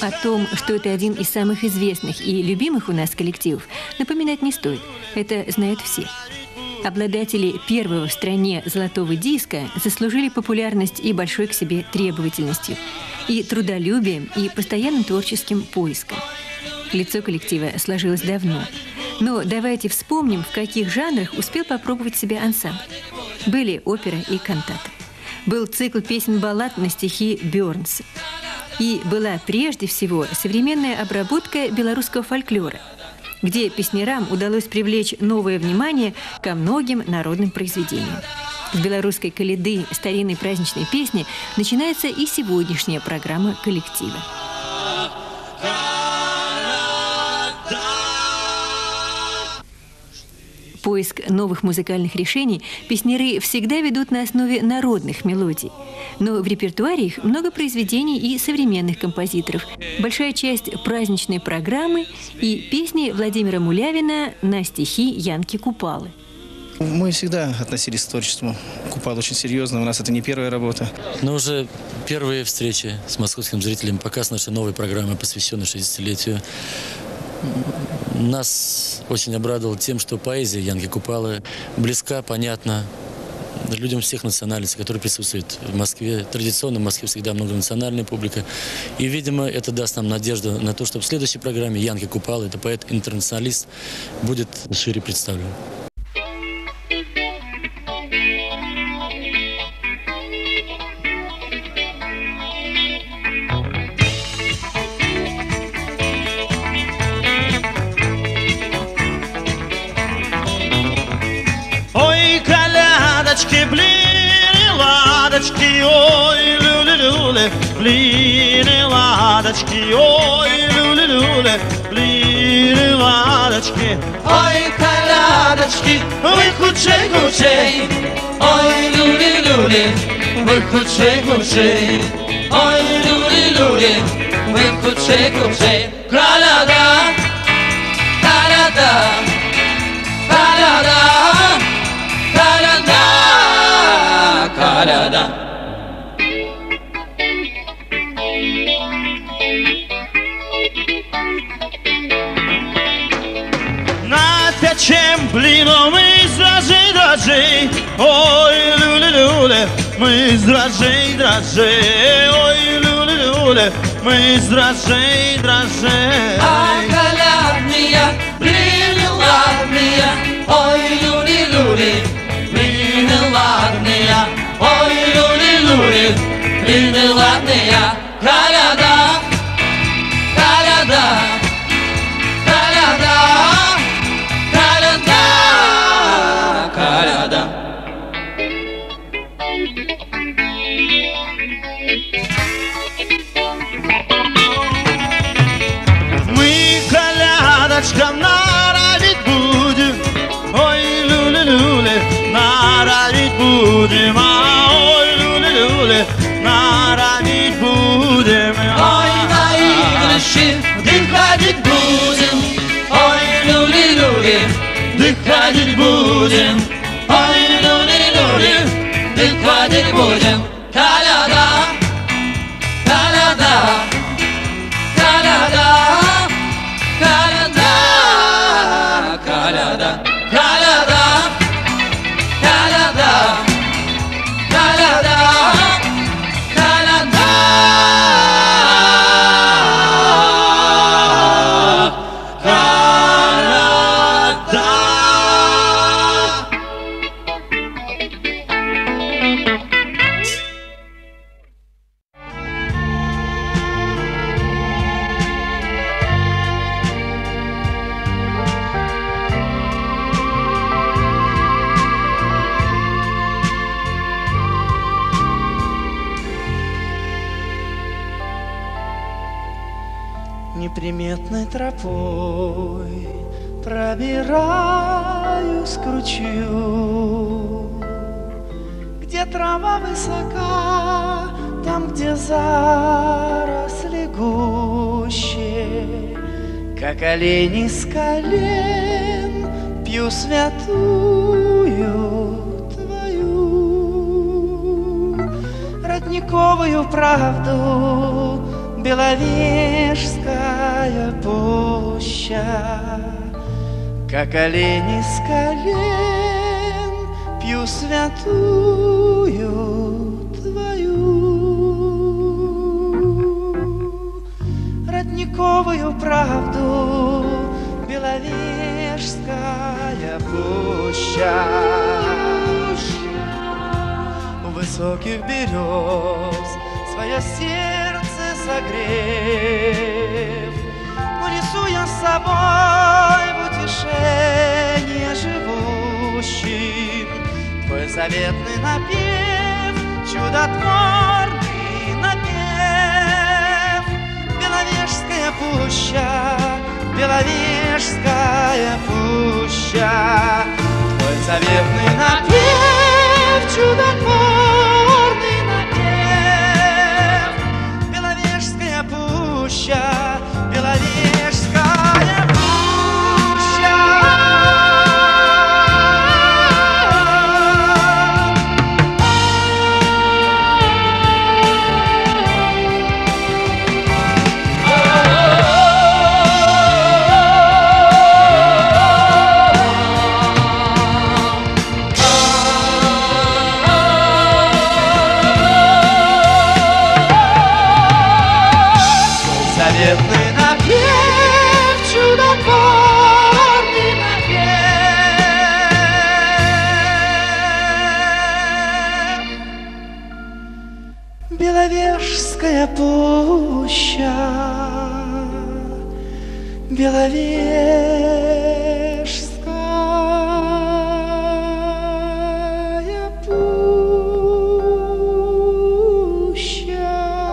О том, что это один из самых известных и любимых у нас коллективов, напоминать не стоит. Это знают все. Обладатели первого в стране золотого диска заслужили популярность и большой к себе требовательностью, и трудолюбием, и постоянным творческим поиском. Лицо коллектива сложилось давно. Но давайте вспомним, в каких жанрах успел попробовать себя ансамбль. Были опера и кантата. Был цикл песен-баллад на стихи Бёрнса. И была прежде всего современная обработка белорусского фольклора, где песнярам удалось привлечь новое внимание ко многим народным произведениям. С белорусской коляды, старинной праздничной песни начинается и сегодняшняя программа коллектива. Поиск новых музыкальных решений песняры всегда ведут на основе народных мелодий. Но в репертуаре их много произведений и современных композиторов, большая часть праздничной программы и песни Владимира Мулявина на стихи Янки Купалы. Мы всегда относились к творчеству Купалы очень серьезно. У нас это не первая работа. Но уже первые встречи с московским зрителем, показ нашей новой программы, посвященной 60-летию, нас очень обрадовал тем, что поэзия Янки Купалы близка, понятна людям всех национальностей, которые присутствуют в Москве. Традиционно в Москве всегда многонациональная публика. И, видимо, это даст нам надежду на то, что в следующей программе Янки Купалы, это поэт-интернационалист, будет шире представлен. Блины, ладочки, ой, люли-люли, блины, ладочки, ой, люли-люли, блины, ладочки. Ой, колядочки, вы худшей, ой, люли-люли, вы худшей, ой, люли-люли, вы худшей, коляда, коляда, коляда. Коляда. Напечем блином из дрожжей, ой, люли-люли, мы из дрожжей, ой, люли-люли, мы из дрожжей. А колядные, блины ладные, ой, люли-люли, блины ладные. Ой, люли-люли, блины ладные, коляда, коляда, коляда, коляда, коляда. Мы колядочкам норовить будем, ой, люли-люли, норовить будем. Наравить будем, ой, на игрище дыхать будем, ой, люли-люли, дыхать будем, ой, люли-люли, дыхать будем. Коляда, коляда, коляда, коляда, коляда, коляда, коляда. Неприметной тропой пробираюсь к ручью, где трава высока, там, где заросли гуще, как олени с колен пью святую твою родниковую правду. Беловежская пуща, как олени с колен пью святую твою родниковую правду. Беловежская пуща, у высоких берез свое сердце согрев, унесу я с собой в утешение живущим твой заветный напев, чудотворный напев. Беловежская пуща, Беловежская пуща, твой заветный напев, чудотворный напев. Беловежская пуща, Беловежская пуща. Заветный напев, чудотворный напев. Беловежская пуща, Беловежская пуща.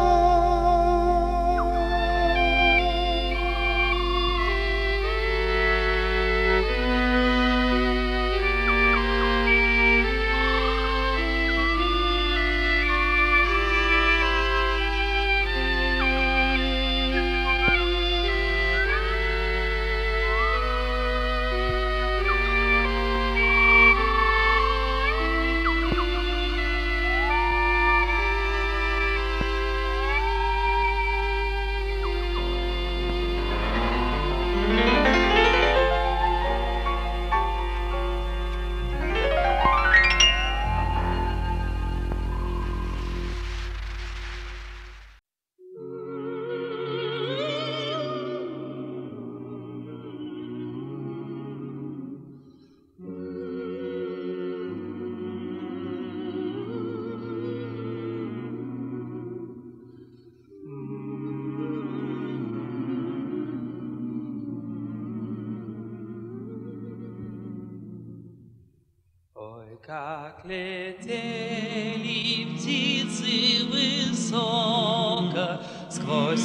Как летели птицы высоко сквозь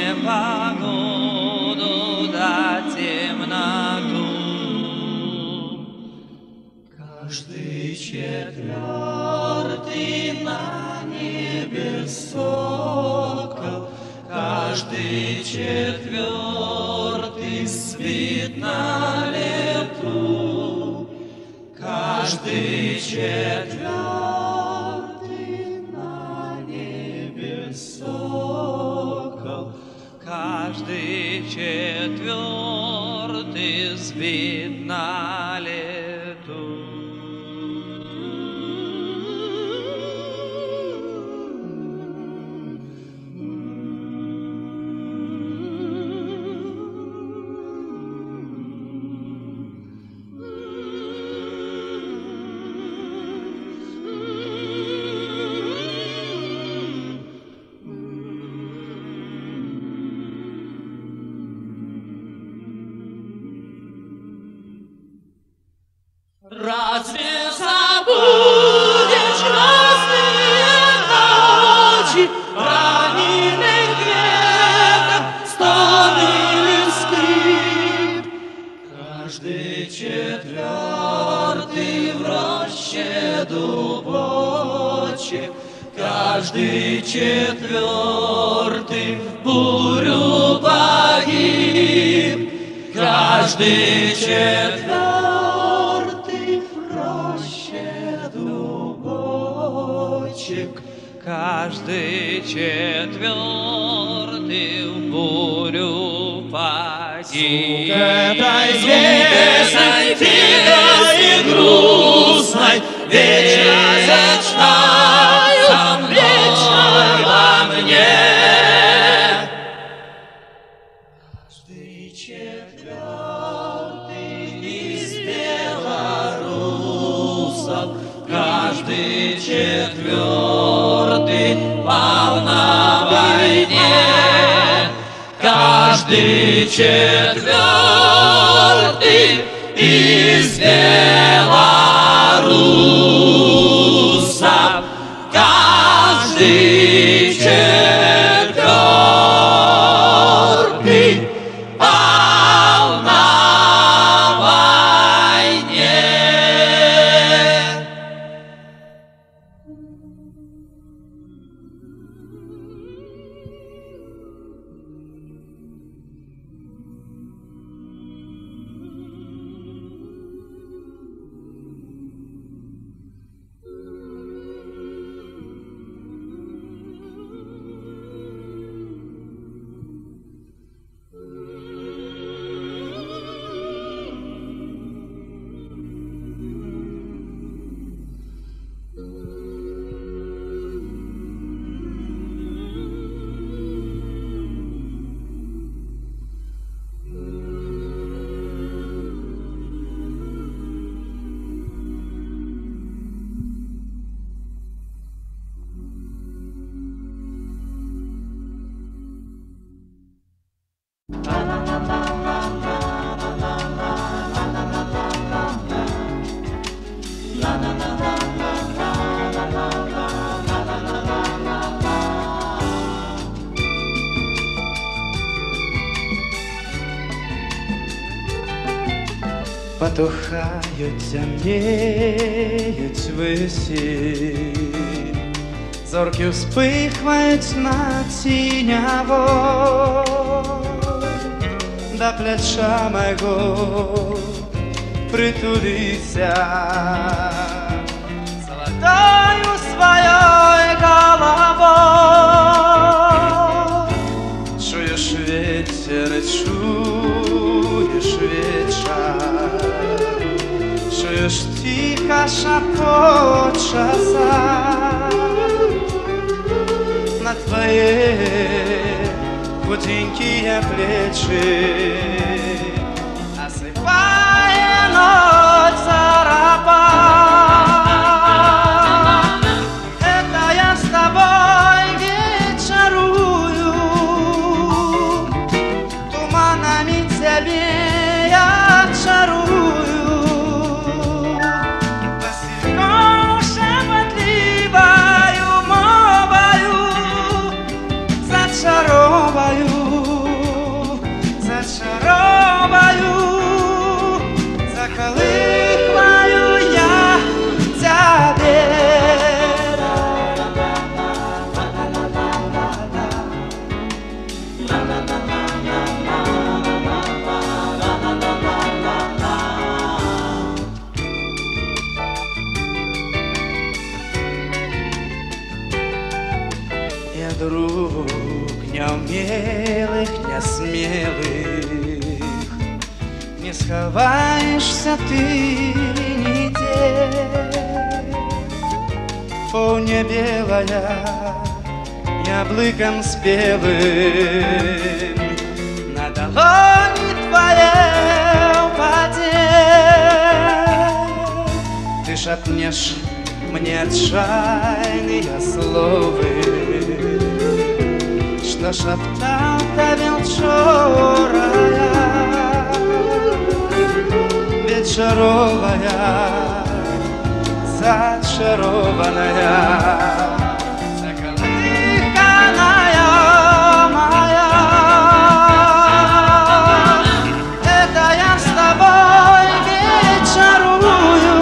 непогоду да темноту. Каждый четвертый на небе сокол, каждый четвертый свит на лету. Каждый четвертый на небе сокол, каждый четвертый звит на лету. Разве забудешь красные ночи, раненых ветром стоны скрип? Каждый четвертый в роще дубочек, каждый четвертый в бурю погиб, каждый четвертый каждый четвертый в бурю поди. Звук этой звездной, тихой и грустной, вечной, сам вечной во мне. Каждый четвертый из белорусов, каждый четвертый пал на войне, каждый четвертый из белорусов, каждый четвертый пал на войне. Потухають, темніють висі, зорки вспихвають над синявою, до плеча мого притулися золотою своєю головою. Чуєш ветер, чуєш вечер, чуєш тихо шепочется на твои худенькие плечи, осыпая ночь зарабат. Это я с тобой вечерую, туманами тебе я чарую. Васильком шепотливою мовою зачароваю, зачароваю, заколыхваю я тебе. Я друг неумелых, несмелых, не сховаешься ты нигде. Полне белая, яблыком спелым, на долони твоей упаде. Ты шепнешь мне отчаянные слова, что шептал тебе вчерая, вечеровая, зачарованная, заколыханная моя. Это я с тобой вечерую,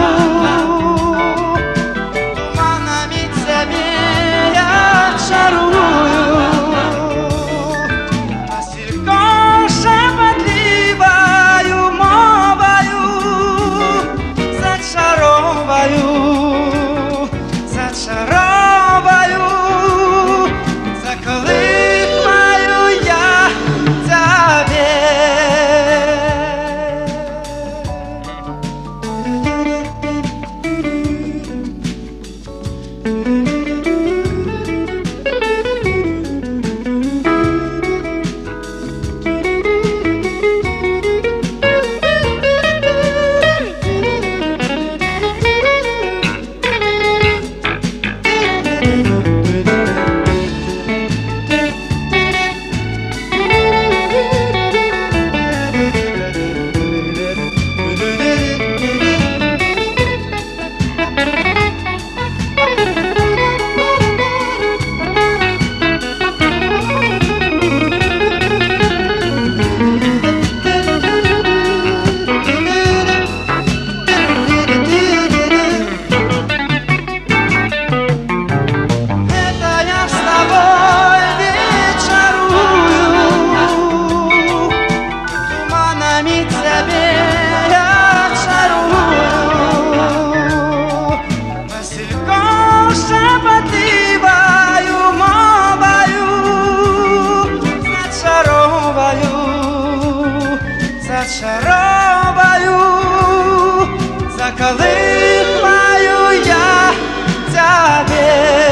туманами тебе я чарую. Васильком шепотливою мовою зачароваю, зачароваю. коли маю я тебе.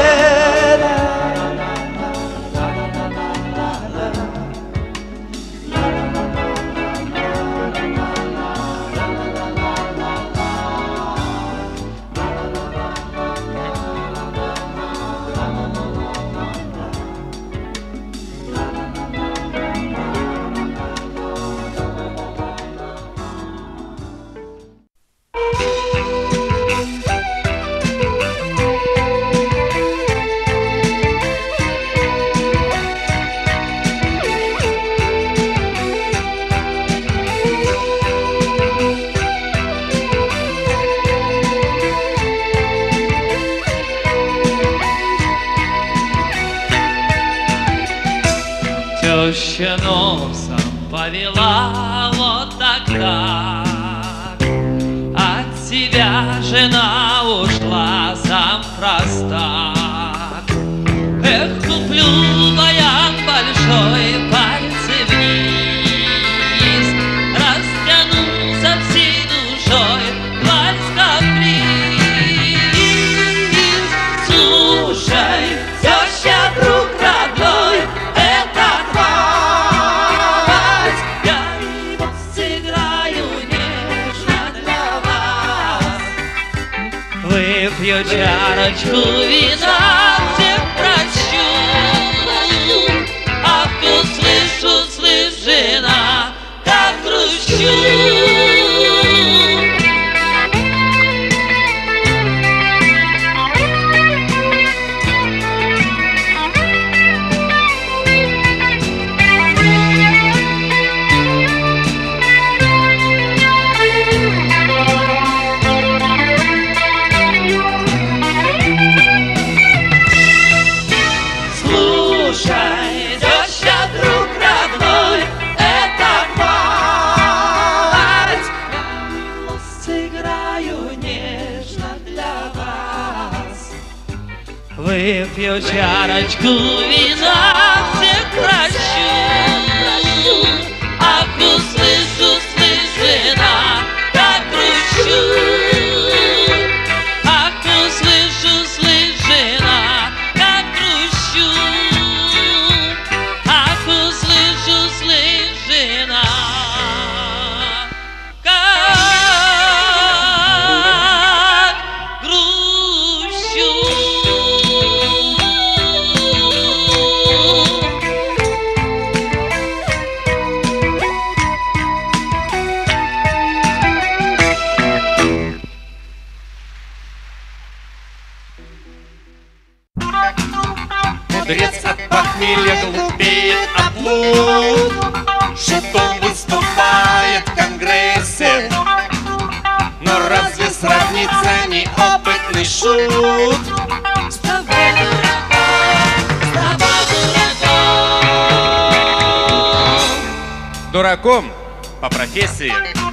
Теща носом повела вот тогда, от себя жена ушла сам простак. Эх, куплю баян большой, пальцы вниз, растяну со всей душой вальс каприз. Слушай, теща, друг родной, выпью чарочку вина, всех прощу. Ах, услышу, слышь, жена, как грущу. Выпью чарочку вина, всех прощу. Ах, услышу, слышь, жена, как грущу. Ах, услышу, слышь, жена, как грущу. Ах, услышу, слышь, жена, мудрец от похмелья глупеет от лук, шутом выступает в Конгрессе. Но разве сравнится неопытный шут с тобой, дураком? Дураком по профессии.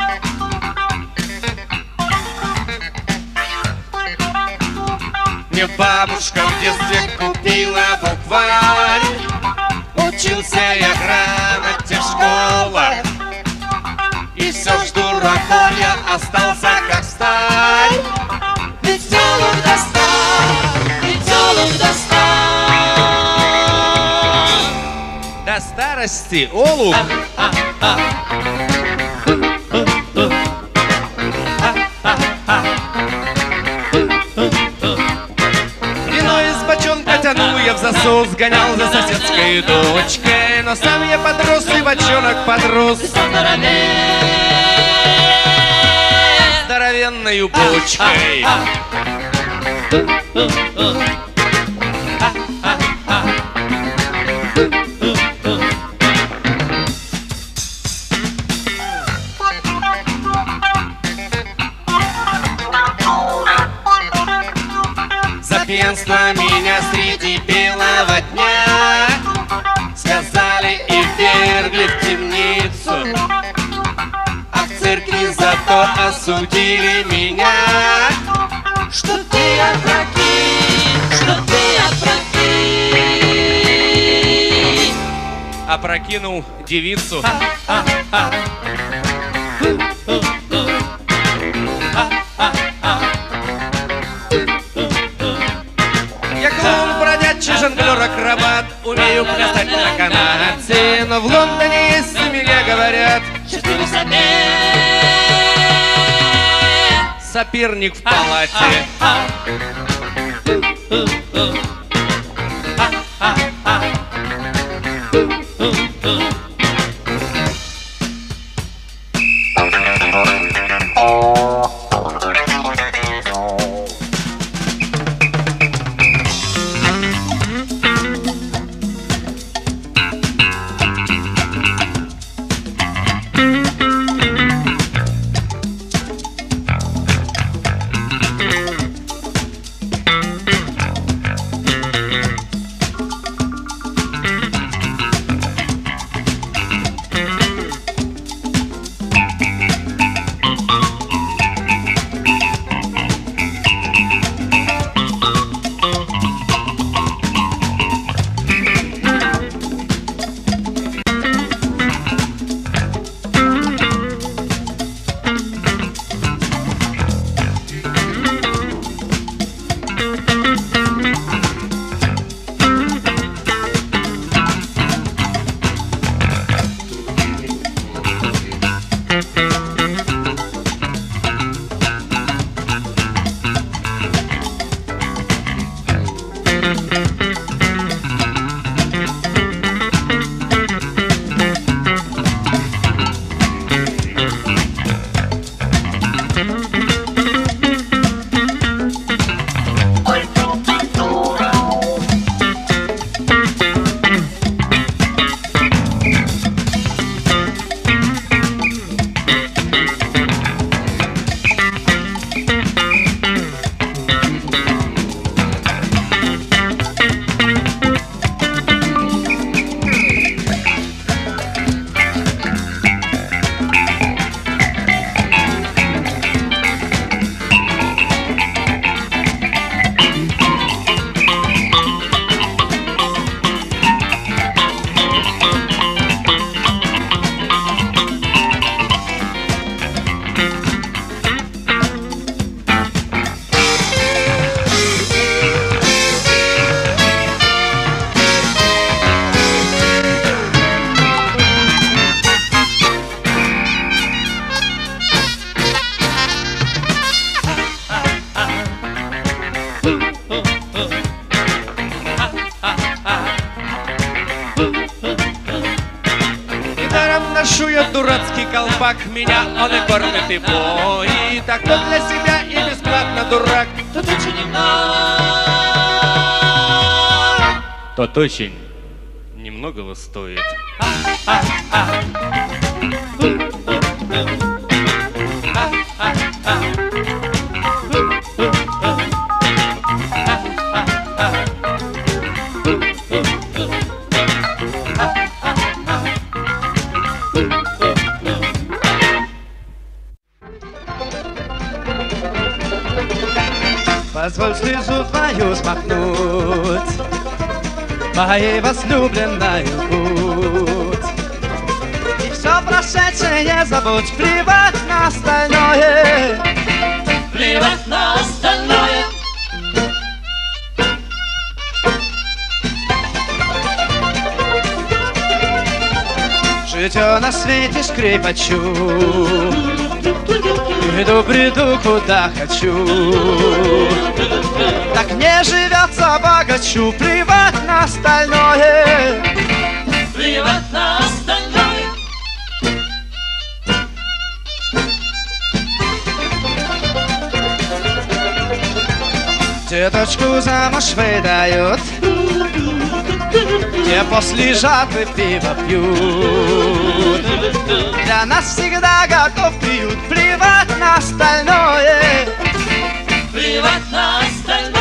Мне бабушка в детстве купила букварь, учился я грамоте в школах, и все ж дураком я остался как сталь. Ведь олух достал, ведь олух достал. До старости олух тяну я в засос, гонял за соседской дочкой, но сам я подрос, и бочонок подрос здоровенною бочкой. За пьянство меня среди белого дня сказали и ввергли в темницу, а в церкви зато осудили меня. Что ты опрокинь, что ты опрокинь. Опрокинул девицу. умею плясать на канате, но в Лондоне есть семья, говорят, соперник в палате. Ношу я дурацкий колпак, меня он и кормит, и поет. А кто для себя и бесплатно дурак, тот очень немного. Тот очень немногого стоит. Позволь слезу твою смахнуть, моей возлюбленной путь. И все прошедшее забудь, плевать на остальное, Плевать на остальное. житье на свете скрипачу. Иду, приду, куда хочу. Так не живется богачу, плевать на остальное, Плевать на остальное. Деточку замуж выдают, те после жатвы пиво пьют. Для нас всегда готов приют, плевать на остальное, Плевать на остальное.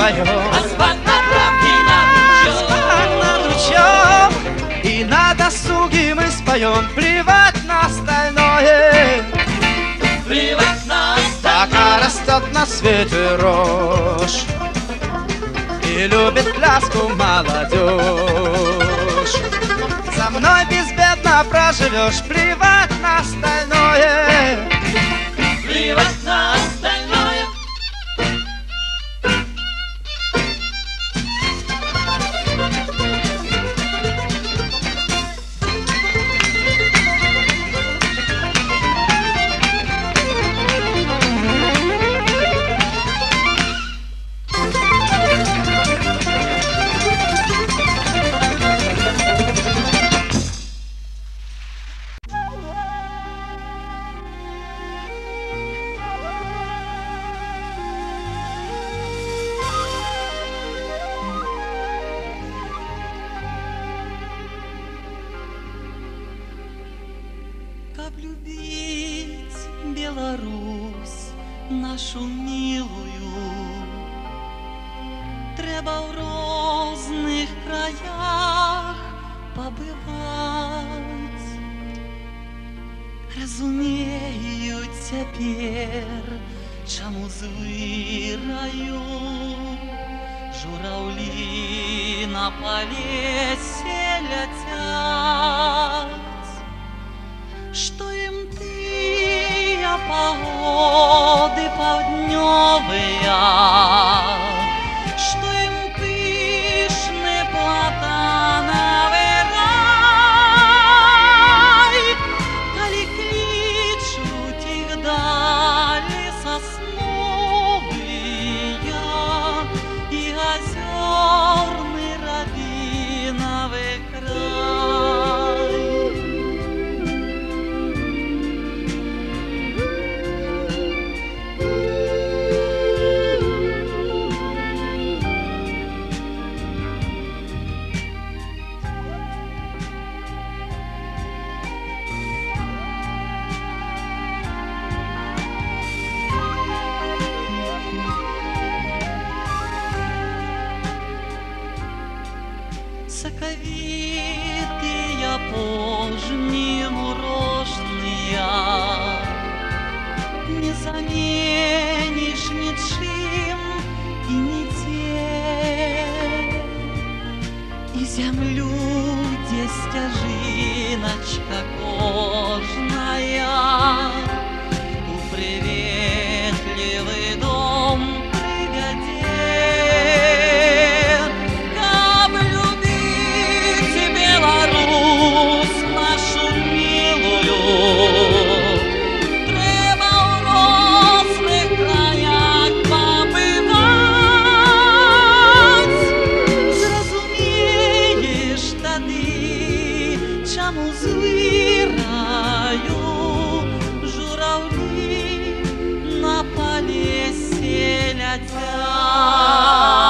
споем. Асфальт на травке над ручьем. И на досуге мы споем. Плевать на остальное. Плевать на остальное. Пока растет на свете рожь и любит пляску молодежь. Со мной безбедно проживешь. Плевать на остальное. Плевать на остальное. Как любить Беларусь нашу милую, треба в розных краях побывать. Разумею теперь, чему звыраю журавли на полесе летят. Что им тыя погоды паўднёвыя, что им пышны платанавы рай, калі клічуць іх далі сасновыя і азёрны рабінавы край. Соковитые пожни мурожные не заменишь ничем и нигде. И землю, где стяжиночка кожная, у приветливый дом приведет. Как любить Беларусь нашу милую, треба в розных краях побывать. Зразумеешь тады, чему звыраю журавли на полесе летят.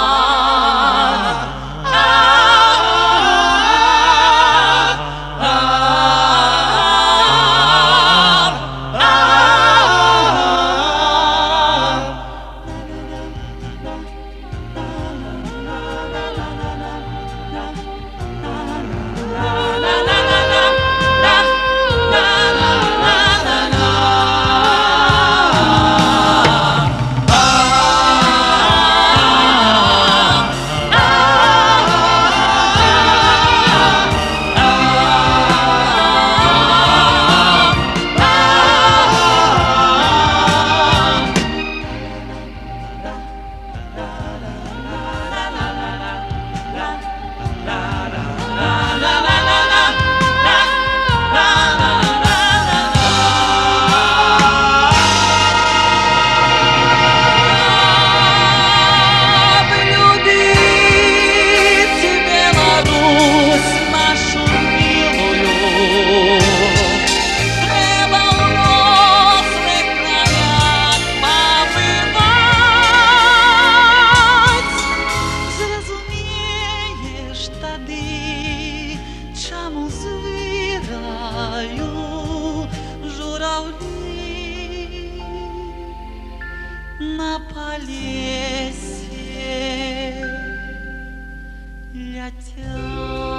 На полесе дитя.